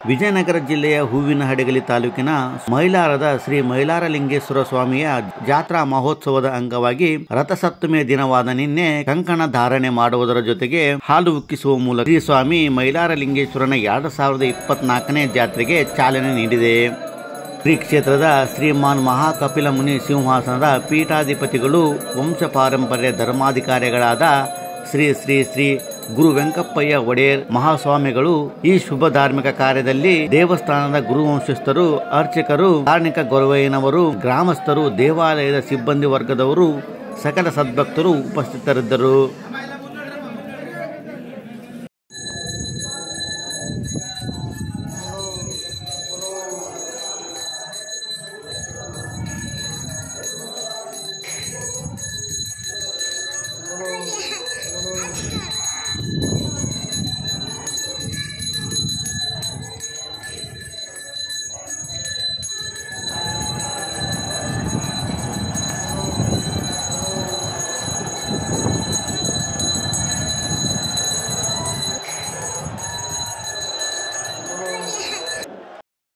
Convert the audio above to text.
ವಿಜಯನಗರ ಜಿಲ್ಲೆಯ ಹೂವಿನಹಡಗಲಿ ತಾಲೂಕಿನ ಮೈಲಾರದ ಶ್ರೀ ಮೈಲಾರಲಿಂಗೇಶ್ವರ ಸ್ವಾಮಿಯ ಜಾತ್ರಾ ಮಹೋತ್ಸವದ ಅಂಗವಾಗಿ ರಥಸಪ್ತಮಿಯ ದಿನವಾದ ನಿನ್ನೆ ಕಂಕಣ ಧಾರಣೆ ಮಾಡುವುದರ ಜೊತೆಗೆ ಹಾಲು ಉಕ್ಕಿಸುವ ಮೂಲಕ ಶ್ರೀ ಸ್ವಾಮಿ ಮೈಲಾರಲಿಂಗೇಶ್ವರನ 2024ನೇ ಜಾತ್ರೆಗೆ ಚಾಲನೆ ನೀಡಿದೆ. ಶ್ರೀ ಕ್ಷೇತ್ರದ ಶ್ರೀಮಾನ್ ಮಹಾಕಪಿಲ ಮುನಿ ಸಿಂಹಾಸನದ ಪೀಠಾಧಿಪತಿಗಳು ವಂಶ ಪಾರಂಪರ್ಯ ಧರ್ಮಾಧಿಕಾರಿಗಳಾದ ಶ್ರೀ ಶ್ರೀ ಶ್ರೀ ಗುರು ವೆಂಕಪ್ಪಯ್ಯ ಒಡೆಯರ್ ಮಹಾಸ್ವಾಮಿಗಳು ಈ ಶುಭ ಧಾರ್ಮಿಕ ಕಾರ್ಯದಲ್ಲಿ ದೇವಸ್ಥಾನದ ಗುರುವಂಶಸ್ಥರು, ಅರ್ಚಕರು, ಕಾರ್ಣಿಕ ಗೊರವಯ್ಯನವರು, ಗ್ರಾಮಸ್ಥರು, ದೇವಾಲಯದ ಸಿಬ್ಬಂದಿ ವರ್ಗದವರು, ಸಕಲ ಸದ್ಭಕ್ತರು ಉಪಸ್ಥಿತರಿದ್ದರು.